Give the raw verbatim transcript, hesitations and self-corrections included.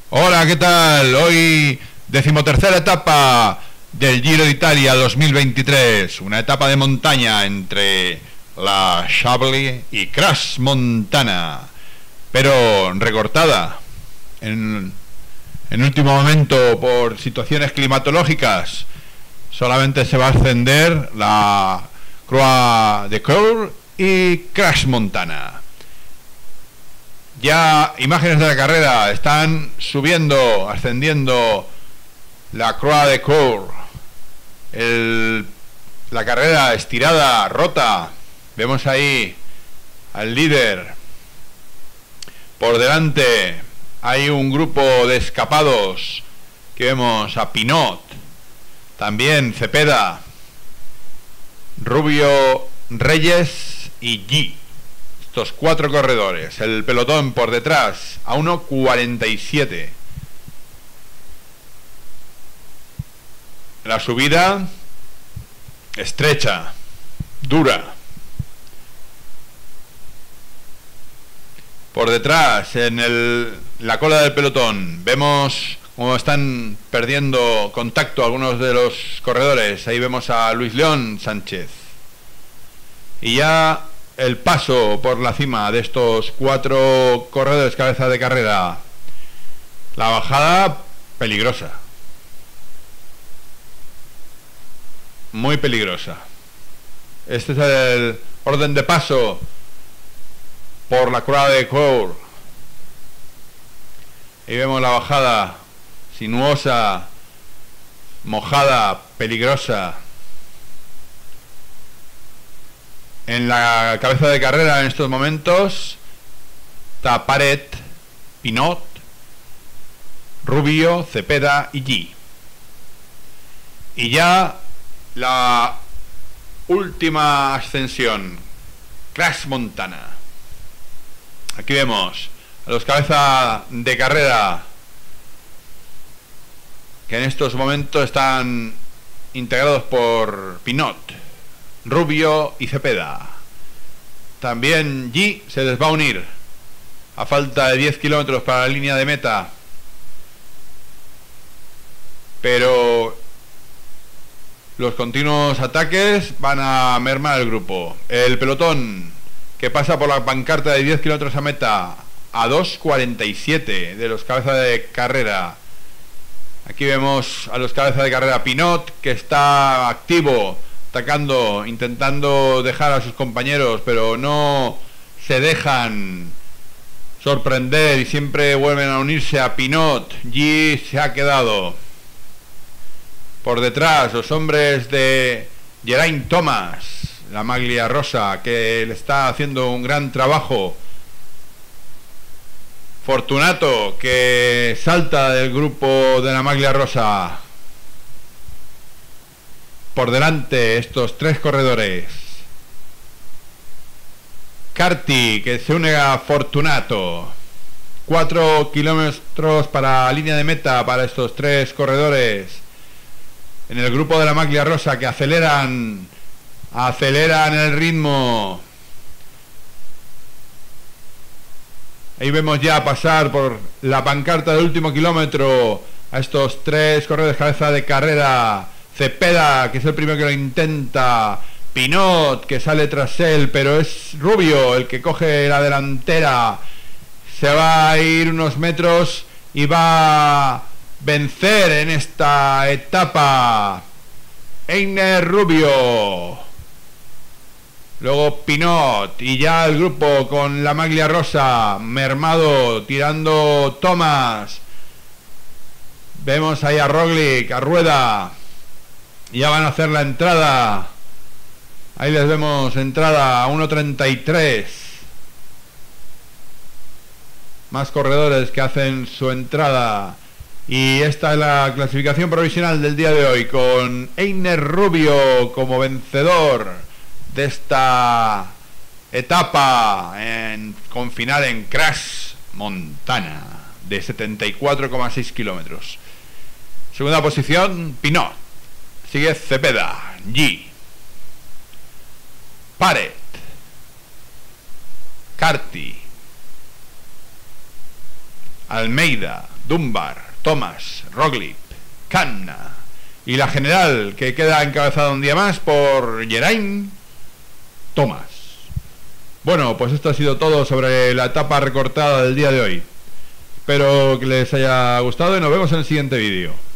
Hola, ¿qué tal? Hoy decimotercera etapa del Giro de Italia dos mil veintitrés, una etapa de montaña entre la Chablis y Crash Montana, pero recortada en, en último momento por situaciones climatológicas. Solamente se va a ascender la Croix de Coeur y Crash Montana. Ya imágenes de la carrera, están subiendo, ascendiendo la Croix de Coeur, el, la carrera estirada, rota. Vemos ahí al líder. Por delante hay un grupo de escapados que vemos a Pinot, también Cepeda, Rubio, Reyes y G. Estos cuatro corredores, el pelotón por detrás a uno cuarenta y siete. La subida estrecha, dura. Por detrás, en el, la cola del pelotón, vemos cómo están perdiendo contacto algunos de los corredores. Ahí vemos a Luis León Sánchez. Y ya el paso por la cima de estos cuatro corredores cabeza de carrera. La bajada peligrosa. Muy peligrosa. Este es el orden de paso por la Croix de Coeur. Ahí vemos la bajada sinuosa, mojada, peligrosa. En la cabeza de carrera en estos momentos está Paret, Pinot, Rubio, Cepeda y G. Y ya la última ascensión, Crash Montana. Aquí vemos a los cabezas de carrera que en estos momentos están integrados por Pinot, Rubio y Cepeda. También G se les va a unir a falta de diez kilómetros para la línea de meta, pero los continuos ataques van a mermar el grupo. El pelotón que pasa por la pancarta de diez kilómetros a meta a dos cuarenta y siete de los cabezas de carrera. Aquí vemos a los cabezas de carrera Pinot, que está activo, atacando, intentando dejar a sus compañeros, pero no se dejan sorprender y siempre vuelven a unirse a Pinot. G se ha quedado. Por detrás, los hombres de Geraint Thomas, la maglia rosa, que le está haciendo un gran trabajo. Fortunato, que salta del grupo de la maglia rosa. Por delante estos tres corredores. Carti, que se une a Fortunato. Cuatro kilómetros para la línea de meta para estos tres corredores. En el grupo de la maglia rosa, que aceleran, aceleran el ritmo. Ahí vemos ya pasar por la pancarta del último kilómetro a estos tres corredores cabeza de carrera. Cepeda, que es el primero que lo intenta. Pinot, que sale tras él, pero es Rubio el que coge la delantera. Se va a ir unos metros y va a vencer en esta etapa Einer Rubio. Luego Pinot, y ya el grupo con la maglia rosa mermado, tirando Thomas. Vemos ahí a Roglic, a Rueda. Ya van a hacer la entrada. Ahí les vemos entrada a uno treinta y tres. Más corredores que hacen su entrada. Y esta es la clasificación provisional del día de hoy, con Einer Rubio como vencedor de esta etapa, en, con final en Crash Montana de setenta y cuatro coma seis kilómetros. Segunda posición, Pinot. Sigue Cepeda, G, Paret, Carti, Almeida, Dunbar, Thomas, Roglic, Kanna y la general, que queda encabezada un día más por Geraint Thomas. Bueno, pues esto ha sido todo sobre la etapa recortada del día de hoy. Espero que les haya gustado y nos vemos en el siguiente vídeo.